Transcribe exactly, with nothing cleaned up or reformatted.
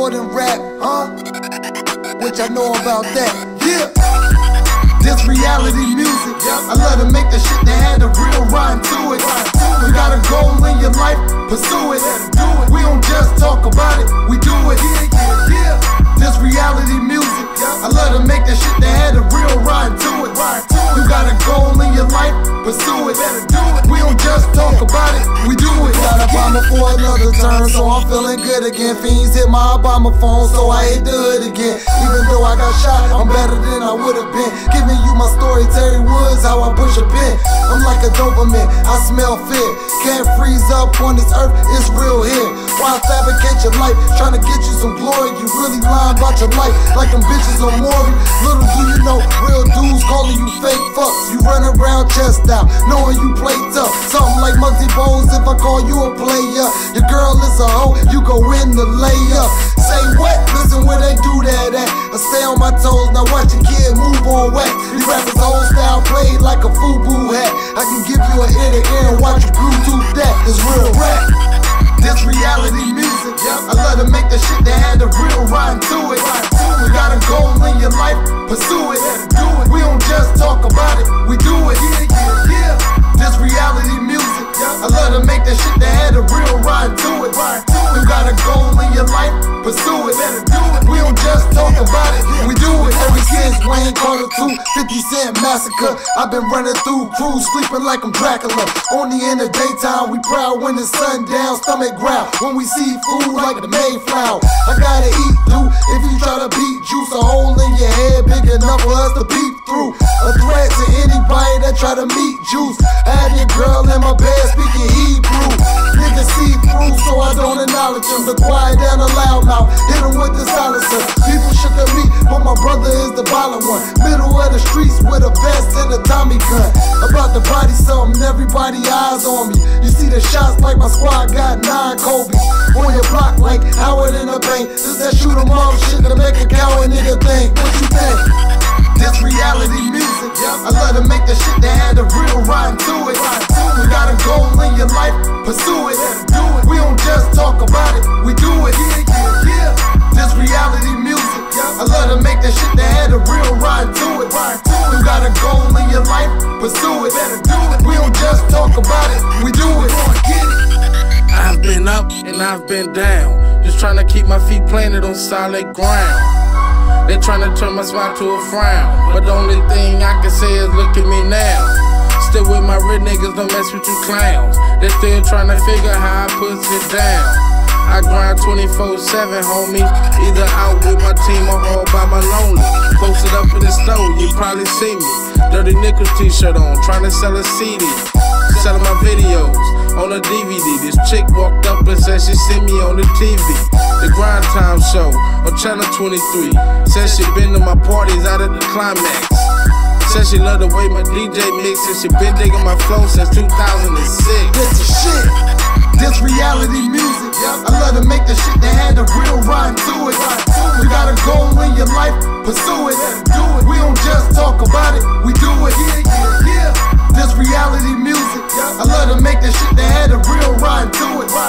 more than rap, huh? Which I know about that, yeah. This reality music, I love to make the shit that had a real rhyme to it. You got a goal in your life, pursue it. We don't just talk about it, we do it. This reality music, I love to make the shit that had a real rhyme to it. You got a goal in your life, pursue it. We don't just talk about it, we do it. Got Obama for another turn, so I'm feeling good again. Fiends hit my Obama phone, so I hit the hood again. Even though I got shot, I'm better than I would've been. Giving you my story, Terry Woods, how I push a pin. I'm like a Doberman, I smell fear. Can't freeze up on this earth, it's real here. Why fabricate your life, trying to get you some glory? You really lying about your life, like them bitches on Maury. Little do you know, real dudes calling you fake fucks. You run around chest out, knowing you play tough. Something like Muggsy Bogues if I call you a player. Your girl is a hoe, you go in the layup. Say what? Listen where they do that at. I stay on my toes, now watch your kid move on wax. These rappers old style played like a FUBU hat. I can give you an ear to ear and watch you Bluetooth that. It's real rap. This reality music, I love to make the shit that had a real rhyme to it. You got a goal in your life, pursue it. We don't just talk about it, we do it. This reality music, I love to make the shit that had a real rhyme to it. You got a goal in your life, pursue it. We don't just talk about it, we do it. Ever since Wayne Carter two, fifty cent Massacre, I've been running through crews, sleeping like I'm Dracula. Only in the daytime, we proud when the sun down, stomach growl. When we see food like the Mayflower, I gotta eat, dude. If you try to beat juice, a hole in your head big enough for us to peep through. A threat to anybody that try to meet juice. I had your girl in my bed speaking Hebrew. Niggas see through, so I don't acknowledge them. The quiet down the loud mouth, hit them with the silencer. People shook at me, but my brother is the violent one. Middle of the streets with a vest and a Tommy gun. About to body something, everybody eyes on me. You see the shots like my squad got nine Kobe. On your block like Howard in the paint. This that shoot 'em up shit to make a coward nigga think. What you think? This reality music, I love to make the shit that had a real rhyme to it. You got a goal in your life, pursue it. We don't just talk about it, we do it. This reality music, I love to make the shit that had a real rhyme to it. You got a goal in your life, pursue it. We don't just talk about it, we do it. I've been up and I've been down, just trying to keep my feet planted on solid ground. They tryna turn my smile to a frown, but the only thing I can say is look at me now. Still with my real niggas, don't mess with you clowns. They still tryna figure how I put it down. I grind twenty-four seven, homie, either out with my team or all by my lonely. Posted up in the store, you probably see me. Dirty Nickels t-shirt on, tryna sell a C D. Selling my videos on a D V D. This chick walked up and said she see me on the T V. The Grind Time Show on Channel twenty-three. Said she been to my parties out at the Climax. Said she love the way my D J mix, and she been digging my flow since two thousand six. This is shit. This reality music, I love to make the shit that had a real rhyme to it. You got a goal in your life, pursue it. We don't just talk about it, we do it. This reality music, I love to make the shit that had a real rhyme to it.